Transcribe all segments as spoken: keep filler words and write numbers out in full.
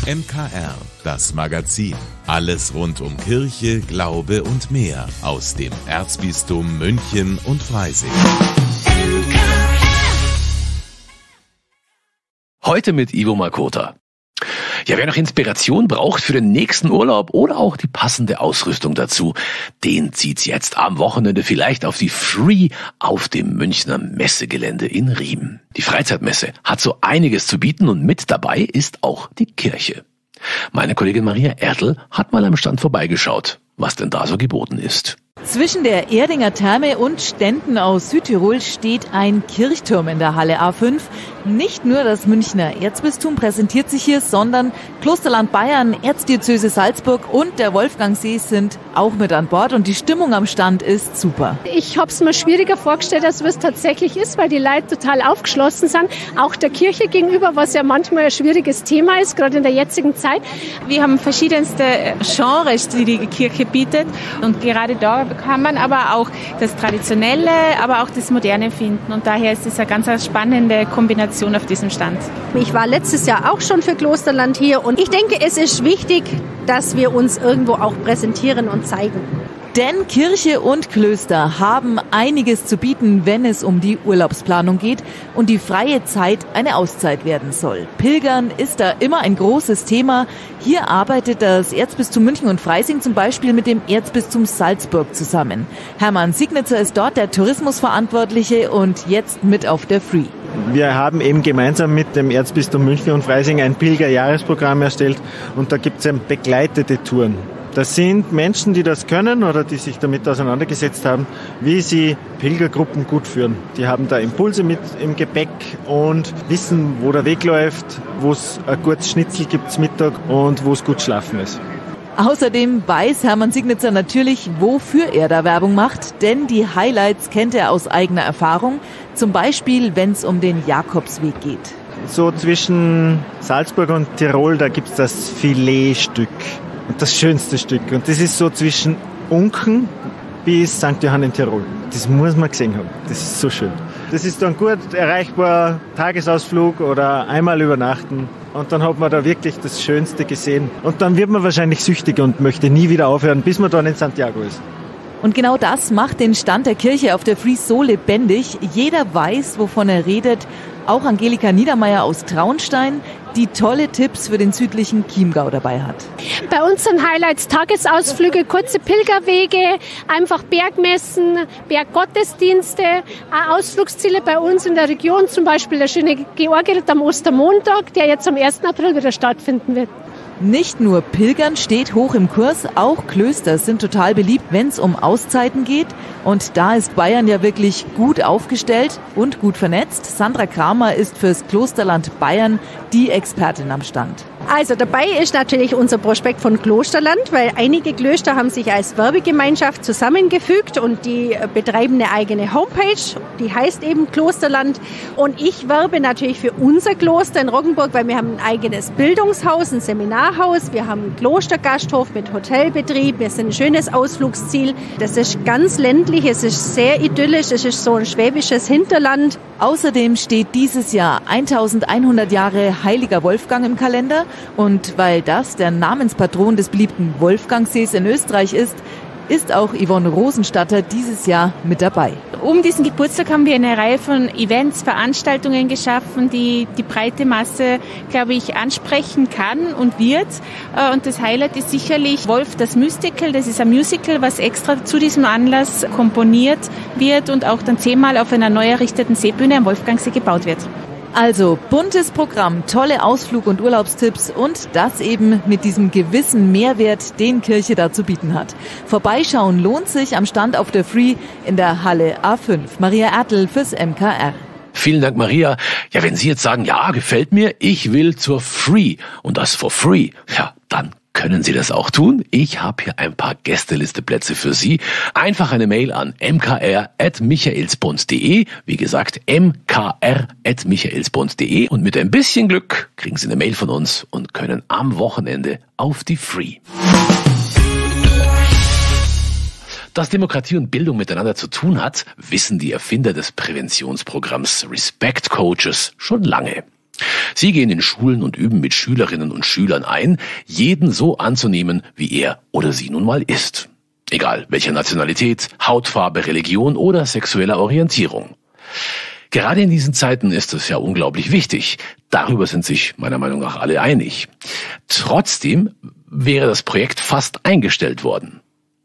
M K R, das Magazin. Alles rund um Kirche, Glaube und mehr aus dem Erzbistum München und Freising. Heute mit Ivo Makota. Ja, wer noch Inspiration braucht für den nächsten Urlaub oder auch die passende Ausrüstung dazu, den zieht's jetzt am Wochenende vielleicht auf die Free auf dem Münchner Messegelände in Riem. Die Freizeitmesse hat so einiges zu bieten und mit dabei ist auch die Kirche. Meine Kollegin Maria Ertl hat mal am Stand vorbeigeschaut, was denn da so geboten ist. Zwischen der Erdinger Therme und Ständen aus Südtirol steht ein Kirchturm in der Halle A fünf. Nicht nur das Münchner Erzbistum präsentiert sich hier, sondern Klosterland Bayern, Erzdiözese Salzburg und der Wolfgangsee sind auch mit an Bord und die Stimmung am Stand ist super. Ich habe es mir schwieriger vorgestellt, als es tatsächlich ist, weil die Leute total aufgeschlossen sind, auch der Kirche gegenüber, was ja manchmal ein schwieriges Thema ist, gerade in der jetzigen Zeit. Wir haben verschiedenste Genres, die die Kirche bietet und gerade da kann man aber auch das Traditionelle, aber auch das Moderne finden und daher ist es eine ganz spannende Kombination auf diesem Stand. Ich war letztes Jahr auch schon für Klosterland hier und ich denke, es ist wichtig, dass wir uns irgendwo auch präsentieren und zeigen. Denn Kirche und Klöster haben einiges zu bieten, wenn es um die Urlaubsplanung geht und die freie Zeit eine Auszeit werden soll. Pilgern ist da immer ein großes Thema. Hier arbeitet das Erzbistum München und Freising zum Beispiel mit dem Erzbistum Salzburg zusammen. Hermann Signitzer ist dort der Tourismusverantwortliche und jetzt mit auf der Free. Wir haben eben gemeinsam mit dem Erzbistum München und Freising ein Pilgerjahresprogramm erstellt und da gibt es begleitete Touren. Das sind Menschen, die das können oder die sich damit auseinandergesetzt haben, wie sie Pilgergruppen gut führen. Die haben da Impulse mit im Gepäck und wissen, wo der Weg läuft, wo es ein gutes Schnitzel gibt zum Mittag und wo es gut schlafen ist. Außerdem weiß Hermann Signitzer natürlich, wofür er da Werbung macht, denn die Highlights kennt er aus eigener Erfahrung, zum Beispiel, wenn es um den Jakobsweg geht. So zwischen Salzburg und Tirol, da gibt es das Filetstück. Und das schönste Stück. Und das ist so zwischen Unken bis Sankt Johann in Tirol. Das muss man gesehen haben. Das ist so schön. Das ist dann gut erreichbar, Tagesausflug oder einmal übernachten. Und dann hat man da wirklich das Schönste gesehen. Und dann wird man wahrscheinlich süchtig und möchte nie wieder aufhören, bis man dann in Santiago ist. Und genau das macht den Stand der Kirche auf der Free so lebendig. Jeder weiß, wovon er redet. Auch Angelika Niedermeyer aus Traunstein, die tolle Tipps für den südlichen Chiemgau dabei hat. Bei uns sind Highlights Tagesausflüge, kurze Pilgerwege, einfach Bergmessen, Berggottesdienste, auch Ausflugsziele bei uns in der Region, zum Beispiel der schöne Georgritt am Ostermontag, der jetzt am ersten April wieder stattfinden wird. Nicht nur Pilgern steht hoch im Kurs, auch Klöster sind total beliebt, wenn es um Auszeiten geht. Und da ist Bayern ja wirklich gut aufgestellt und gut vernetzt. Sandra Kramer ist fürs Klosterland Bayern die Expertin am Stand. Also dabei ist natürlich unser Prospekt von Klosterland, weil einige Klöster haben sich als Werbegemeinschaft zusammengefügt und die betreiben eine eigene Homepage, die heißt eben Klosterland. Und ich werbe natürlich für unser Kloster in Roggenburg, weil wir haben ein eigenes Bildungshaus, ein Seminarhaus, wir haben einen Klostergasthof mit Hotelbetrieb, wir sind ein schönes Ausflugsziel. Das ist ganz ländlich, es ist sehr idyllisch, es ist so ein schwäbisches Hinterland. Außerdem steht dieses Jahr eintausendeinhundert Jahre Heiliger Wolfgang im Kalender. Und weil das der Namenspatron des beliebten Wolfgangsees in Österreich ist, ist auch Yvonne Rosenstatter dieses Jahr mit dabei. Um diesen Geburtstag haben wir eine Reihe von Events, Veranstaltungen geschaffen, die die breite Masse, glaube ich, ansprechen kann und wird. Und das Highlight ist sicherlich Wolf, das Mystical. Das ist ein Musical, was extra zu diesem Anlass komponiert wird und auch dann zehnmal auf einer neu errichteten Seebühne am Wolfgangsee gebaut wird. Also buntes Programm, tolle Ausflug- und Urlaubstipps und das eben mit diesem gewissen Mehrwert, den Kirche da zu bieten hat. Vorbeischauen lohnt sich am Stand auf der Free in der Halle A fünf. Maria Ertl fürs M K R. Vielen Dank, Maria. Ja, wenn Sie jetzt sagen, ja, gefällt mir, ich will zur Free und das for free, ja, dann können Sie das auch tun? Ich habe hier ein paar Gästelisteplätze für Sie. Einfach eine Mail an m k r at michaelsbund punkt de. Wie gesagt, m k r at michaelsbund punkt de. Und mit ein bisschen Glück kriegen Sie eine Mail von uns und können am Wochenende auf die Free. Dass Demokratie und Bildung miteinander zu tun hat, wissen die Erfinder des Präventionsprogramms Respect Coaches schon lange. Sie gehen in Schulen und üben mit Schülerinnen und Schülern ein, jeden so anzunehmen, wie er oder sie nun mal ist. Egal welcher Nationalität, Hautfarbe, Religion oder sexueller Orientierung. Gerade in diesen Zeiten ist es ja unglaublich wichtig. Darüber sind sich meiner Meinung nach alle einig. Trotzdem wäre das Projekt fast eingestellt worden.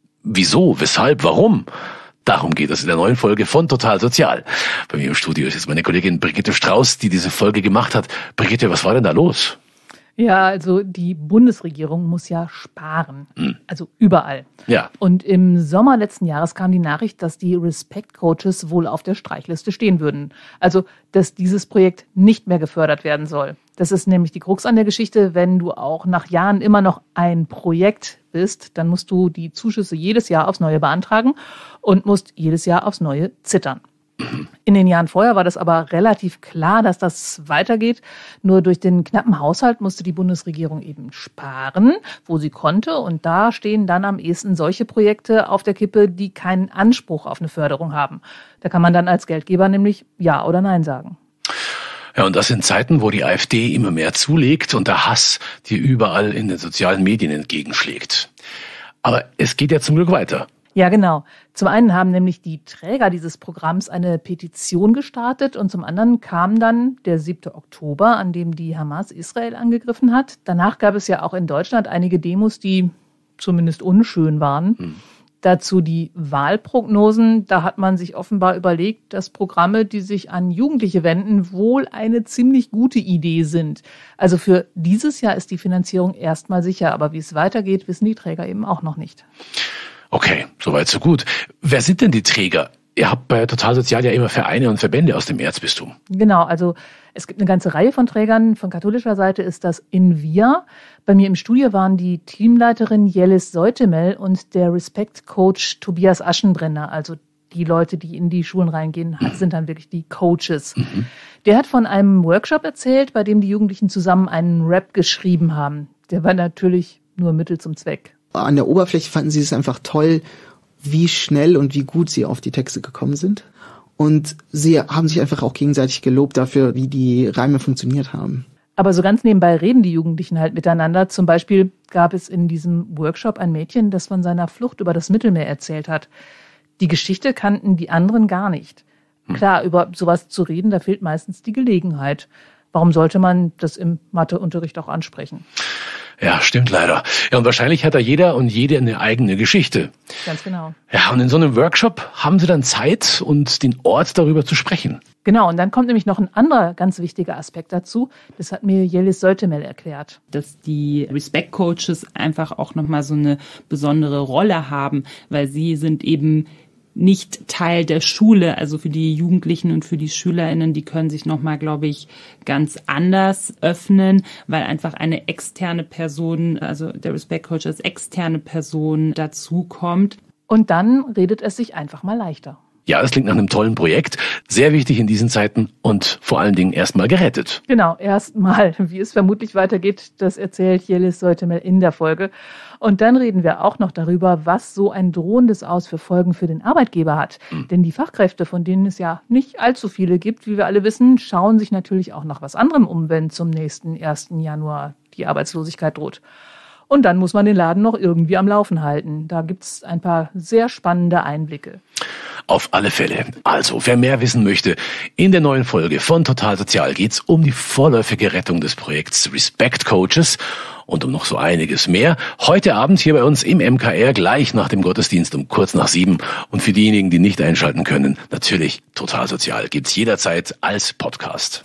Wieso? Weshalb? Warum? Darum geht es in der neuen Folge von Total Sozial. Bei mir im Studio ist jetzt meine Kollegin Brigitte Strauß, die diese Folge gemacht hat. Brigitte, was war denn da los? Ja, also die Bundesregierung muss ja sparen, hm. also überall. Ja. Und im Sommer letzten Jahres kam die Nachricht, dass die Respect-Coaches wohl auf der Streichliste stehen würden. Also, dass dieses Projekt nicht mehr gefördert werden soll. Das ist nämlich die Krux an der Geschichte. Wenn du auch nach Jahren immer noch ein Projekt bist, dann musst du die Zuschüsse jedes Jahr aufs Neue beantragen und musst jedes Jahr aufs Neue zittern. In den Jahren vorher war das aber relativ klar, dass das weitergeht. Nur durch den knappen Haushalt musste die Bundesregierung eben sparen, wo sie konnte. Und da stehen dann am ehesten solche Projekte auf der Kippe, die keinen Anspruch auf eine Förderung haben. Da kann man dann als Geldgeber nämlich Ja oder Nein sagen. Ja, und das in Zeiten, wo die AfD immer mehr zulegt und der Hass dir überall in den sozialen Medien entgegenschlägt. Aber es geht ja zum Glück weiter. Ja, genau. Zum einen haben nämlich die Träger dieses Programms eine Petition gestartet und zum anderen kam dann der siebte Oktober, an dem die Hamas Israel angegriffen hat. Danach gab es ja auch in Deutschland einige Demos, die zumindest unschön waren. Hm. Dazu die Wahlprognosen. Da hat man sich offenbar überlegt, dass Programme, die sich an Jugendliche wenden, wohl eine ziemlich gute Idee sind. Also für dieses Jahr ist die Finanzierung erstmal sicher, aber wie es weitergeht, wissen die Träger eben auch noch nicht. Okay, soweit so gut. Wer sind denn die Träger? Ihr habt bei Total Sozial ja immer Vereine und Verbände aus dem Erzbistum. Genau, also es gibt eine ganze Reihe von Trägern. Von katholischer Seite ist das InVia. Bei mir im Studio waren die Teamleiterin Jellis Seutemel und der Respect-Coach Tobias Aschenbrenner. Also die Leute, die in die Schulen reingehen, mhm. sind dann wirklich die Coaches. Mhm. Der hat von einem Workshop erzählt, bei dem die Jugendlichen zusammen einen Rap geschrieben haben. Der war natürlich nur Mittel zum Zweck. An der Oberfläche fanden sie es einfach toll, wie schnell und wie gut sie auf die Texte gekommen sind. Und sie haben sich einfach auch gegenseitig gelobt dafür, wie die Reime funktioniert haben. Aber so ganz nebenbei reden die Jugendlichen halt miteinander. Zum Beispiel gab es in diesem Workshop ein Mädchen, das von seiner Flucht über das Mittelmeer erzählt hat. Die Geschichte kannten die anderen gar nicht. Klar, über sowas zu reden, da fehlt meistens die Gelegenheit. Warum sollte man das im Matheunterricht auch ansprechen? Ja, stimmt leider. Ja, und wahrscheinlich hat da jeder und jede eine eigene Geschichte. Ganz genau. Ja, und in so einem Workshop haben sie dann Zeit und den Ort, darüber zu sprechen. Genau, und dann kommt nämlich noch ein anderer ganz wichtiger Aspekt dazu. Das hat mir Jellis Seutemel erklärt. Dass die Respect-Coaches einfach auch nochmal so eine besondere Rolle haben, weil sie sind eben nicht Teil der Schule, also für die Jugendlichen und für die SchülerInnen, die können sich nochmal, glaube ich, ganz anders öffnen, weil einfach eine externe Person, also der Respect Coach als externe Person dazukommt. Und dann redet es sich einfach mal leichter. Ja, das klingt nach einem tollen Projekt, sehr wichtig in diesen Zeiten und vor allen Dingen erstmal gerettet. Genau, erstmal. Wie es vermutlich weitergeht, das erzählt Jellis Seutemel in der Folge. Und dann reden wir auch noch darüber, was so ein drohendes Aus für Folgen für den Arbeitgeber hat. Mhm. Denn die Fachkräfte, von denen es ja nicht allzu viele gibt, wie wir alle wissen, schauen sich natürlich auch nach was anderem um, wenn zum nächsten ersten Januar die Arbeitslosigkeit droht. Und dann muss man den Laden noch irgendwie am Laufen halten. Da gibt's ein paar sehr spannende Einblicke. Auf alle Fälle. Also, wer mehr wissen möchte, in der neuen Folge von Total Sozial geht's um die vorläufige Rettung des Projekts Respect Coaches und um noch so einiges mehr. Heute Abend hier bei uns im M K R, gleich nach dem Gottesdienst um kurz nach sieben. Und für diejenigen, die nicht einschalten können, natürlich Total Sozial gibt's jederzeit als Podcast.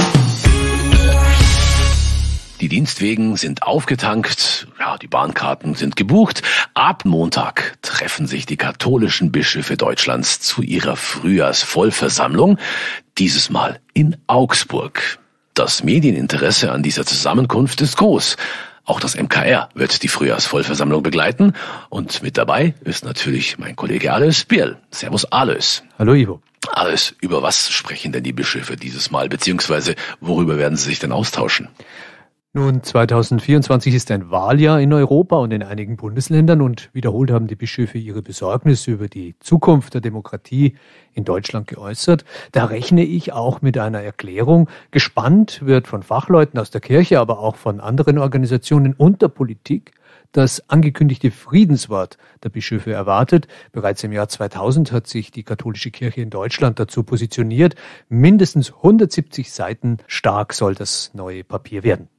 Die Dienstwegen sind aufgetankt, ja, die Bahnkarten sind gebucht. Ab Montag treffen sich die katholischen Bischöfe Deutschlands zu ihrer Frühjahrsvollversammlung, dieses Mal in Augsburg. Das Medieninteresse an dieser Zusammenkunft ist groß. Auch das M K R wird die Frühjahrsvollversammlung begleiten und mit dabei ist natürlich mein Kollege Alois Birl. Servus Alois. Hallo Ivo. Alois, über was sprechen denn die Bischöfe dieses Mal, beziehungsweise worüber werden sie sich denn austauschen? Nun, zweitausendvierundzwanzig ist ein Wahljahr in Europa und in einigen Bundesländern und wiederholt haben die Bischöfe ihre Besorgnis über die Zukunft der Demokratie in Deutschland geäußert. Da rechne ich auch mit einer Erklärung. Gespannt wird von Fachleuten aus der Kirche, aber auch von anderen Organisationen und der Politik das angekündigte Friedenswort der Bischöfe erwartet. Bereits im Jahr zweitausend hat sich die katholische Kirche in Deutschland dazu positioniert. Mindestens hundertsiebzig Seiten stark soll das neue Papier werden.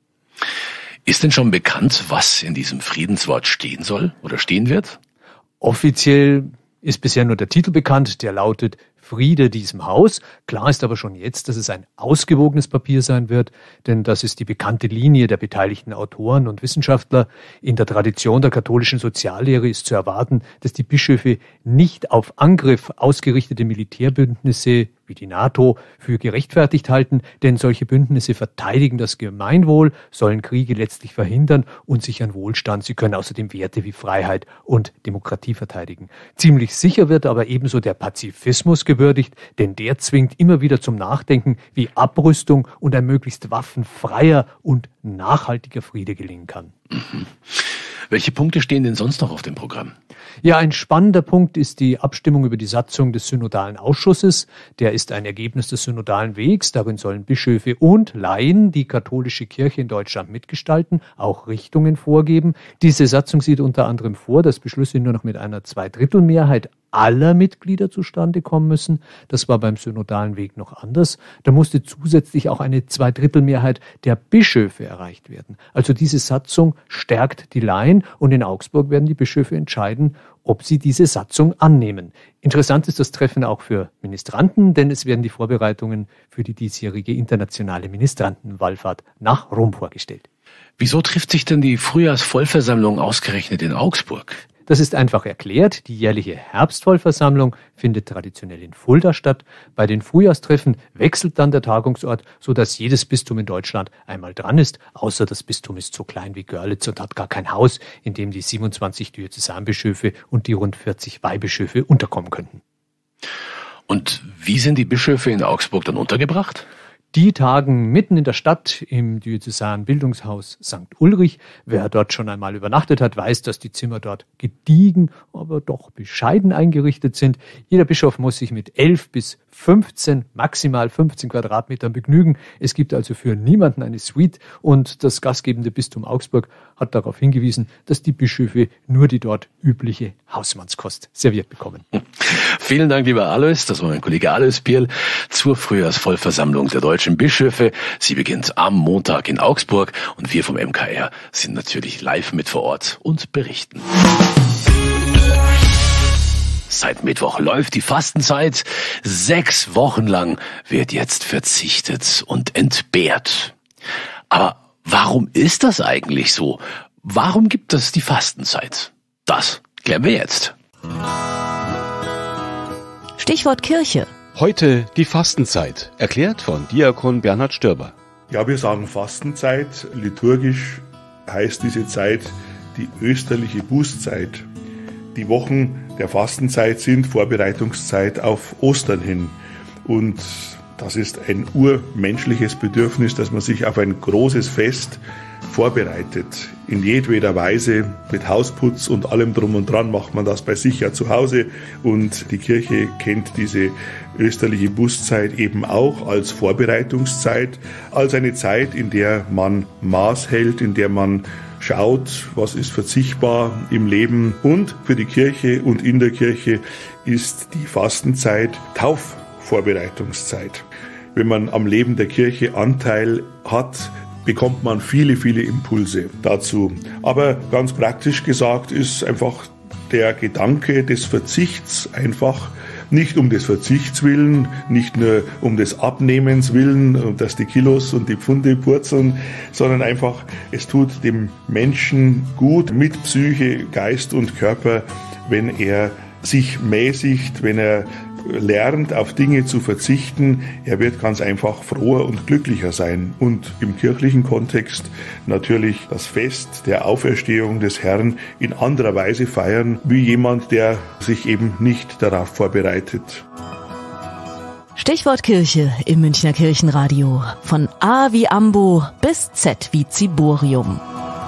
Ist denn schon bekannt, was in diesem Friedenswort stehen soll oder stehen wird? Offiziell ist bisher nur der Titel bekannt, der lautet Friede diesem Haus. Klar ist aber schon jetzt, dass es ein ausgewogenes Papier sein wird, denn das ist die bekannte Linie der beteiligten Autoren und Wissenschaftler. In der Tradition der katholischen Soziallehre ist zu erwarten, dass die Bischöfe nicht auf Angriff ausgerichtete Militärbündnisse wie die NATO für gerechtfertigt halten, denn solche Bündnisse verteidigen das Gemeinwohl, sollen Kriege letztlich verhindern und sichern Wohlstand. Sie können außerdem Werte wie Freiheit und Demokratie verteidigen. Ziemlich sicher wird aber ebenso der Pazifismus gewürdigt, denn der zwingt immer wieder zum Nachdenken, wie Abrüstung und ein möglichst waffenfreier und nachhaltiger Friede gelingen kann. Mhm. Welche Punkte stehen denn sonst noch auf dem Programm? Ja, ein spannender Punkt ist die Abstimmung über die Satzung des Synodalen Ausschusses. Der ist ein Ergebnis des synodalen Wegs. Darin sollen Bischöfe und Laien die katholische Kirche in Deutschland mitgestalten, auch Richtungen vorgeben. Diese Satzung sieht unter anderem vor, dass Beschlüsse nur noch mit einer Zweidrittelmehrheit aller Mitglieder zustande kommen müssen. Das war beim synodalen Weg noch anders. Da musste zusätzlich auch eine Zweidrittelmehrheit der Bischöfe erreicht werden. Also diese Satzung stärkt die Laien und in Augsburg werden die Bischöfe entscheiden, ob sie diese Satzung annehmen. Interessant ist das Treffen auch für Ministranten, denn es werden die Vorbereitungen für die diesjährige internationale Ministrantenwallfahrt nach Rom vorgestellt. Wieso trifft sich denn die Frühjahrsvollversammlung ausgerechnet in Augsburg? Das ist einfach erklärt. Die jährliche Herbstvollversammlung findet traditionell in Fulda statt. Bei den Frühjahrstreffen wechselt dann der Tagungsort, sodass jedes Bistum in Deutschland einmal dran ist, außer das Bistum ist so klein wie Görlitz und hat gar kein Haus, in dem die siebenundzwanzig Diözesanbischöfe und die rund vierzig Weihbischöfe unterkommen könnten. Und wie sind die Bischöfe in Augsburg dann untergebracht? Die tagen mitten in der Stadt im Diözesanbildungshaus Sankt Ulrich. Wer dort schon einmal übernachtet hat, weiß, dass die Zimmer dort gediegen, aber doch bescheiden eingerichtet sind. Jeder Bischof muss sich mit elf bis fünfzehn, maximal fünfzehn Quadratmetern begnügen. Es gibt also für niemanden eine Suite und das gastgebende Bistum Augsburg hat darauf hingewiesen, dass die Bischöfe nur die dort übliche Hausmannskost serviert bekommen. Vielen Dank, lieber Alois. Das war mein Kollege Alois Bierl zur Frühjahrsvollversammlung der deutschen Bischöfe. Sie beginnt am Montag in Augsburg und wir vom M K R sind natürlich live mit vor Ort und berichten. Seit Mittwoch läuft die Fastenzeit. Sechs Wochen lang wird jetzt verzichtet und entbehrt. Aber warum ist das eigentlich so? Warum gibt es die Fastenzeit? Das klären wir jetzt. Stichwort Kirche. Heute die Fastenzeit, erklärt von Diakon Bernhard Störber. Ja, wir sagen Fastenzeit. Liturgisch heißt diese Zeit die österliche Bußzeit. Die Wochen der Fastenzeit sind Vorbereitungszeit auf Ostern hin. Und das ist ein urmenschliches Bedürfnis, dass man sich auf ein großes Fest vorbereitet. In jedweder Weise mit Hausputz und allem drum und dran macht man das bei sich ja zu Hause. Und die Kirche kennt diese österliche Bußzeit eben auch als Vorbereitungszeit, als eine Zeit, in der man Maß hält, in der man schaut, was ist verzichtbar im Leben. Und für die Kirche und in der Kirche ist die Fastenzeit Taufvorbereitungszeit. Wenn man am Leben der Kirche Anteil hat, bekommt man viele, viele Impulse dazu. Aber ganz praktisch gesagt ist einfach der Gedanke des Verzichts einfach nicht um des Verzichts willen, nicht nur um des Abnehmens willen, dass die Kilos und die Pfunde purzeln, sondern einfach, es tut dem Menschen gut mit Psyche, Geist und Körper, wenn er sich mäßigt, wenn er lernt, auf Dinge zu verzichten. Er wird ganz einfach froher und glücklicher sein. Und im kirchlichen Kontext natürlich das Fest der Auferstehung des Herrn in anderer Weise feiern, wie jemand, der sich eben nicht darauf vorbereitet. Stichwort Kirche im Münchner Kirchenradio. Von A wie Ambo bis Z wie Ziborium.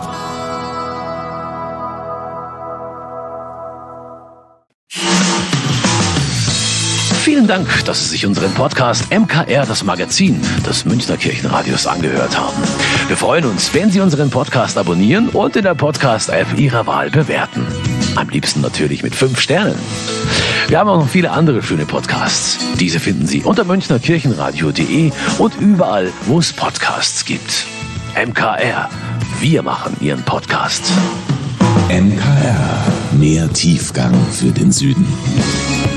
Vielen Dank, dass Sie sich unseren Podcast M K R, das Magazin des Münchner Kirchenradios, angehört haben. Wir freuen uns, wenn Sie unseren Podcast abonnieren und in der Podcast-App Ihrer Wahl bewerten. Am liebsten natürlich mit fünf Sternen. Wir haben auch noch viele andere schöne Podcasts. Diese finden Sie unter münchnerkirchenradio punkt de und überall, wo es Podcasts gibt. M K R, wir machen Ihren Podcast. M K R, mehr Tiefgang für den Süden.